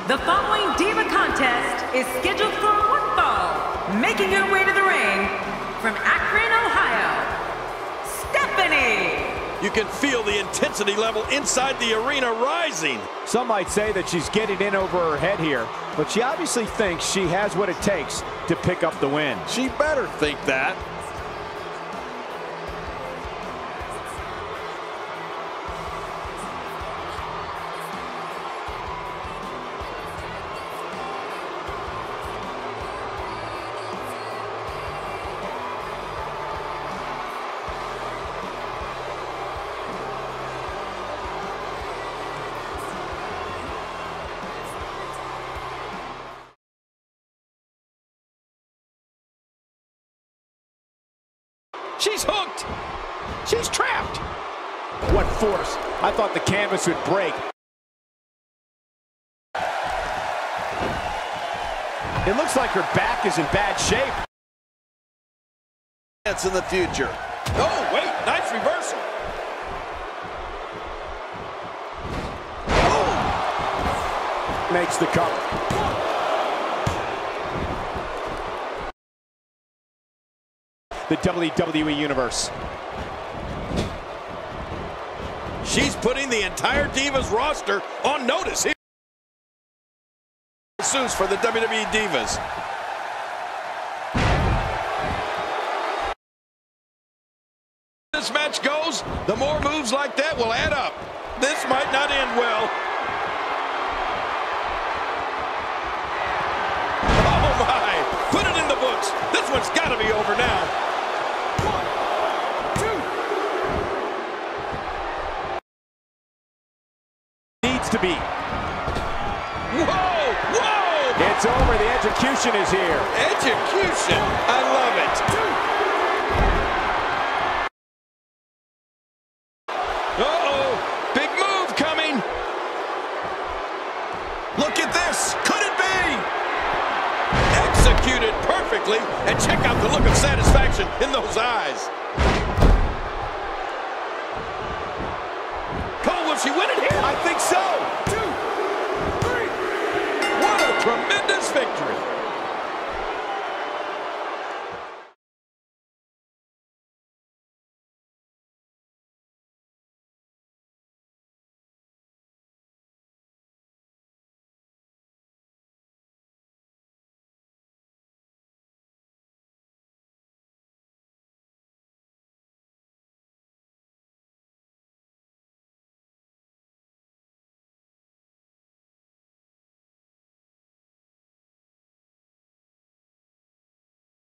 The following Diva contest is scheduled for one fall. Making her way to the ring from Akron, Ohio, Stephanie. You can feel the intensity level inside the arena rising. Some might say that she's getting in over her head here, but she obviously thinks she has what it takes to pick up the win. She better think that. She's hooked. She's trapped. What force. I thought the canvas would break. It looks like her back is in bad shape. That's in the future. Oh, wait, nice reversal. Oh! Makes the cover. The WWE Universe. She's putting the entire Divas roster on notice here. Suits for the WWE Divas. This match goes, the more moves like that will add up. This might not end well. Oh my! Put it in the books. This one's got to be over now. To be. Whoa! Whoa! It's over. The execution is here. Execution. I love it. Uh-oh. Big move coming. Look at this. Could it be? Executed perfectly. And check out the look of satisfaction in those eyes. Cole, will she win it here? I think so. 2, 3. What a tremendous victory.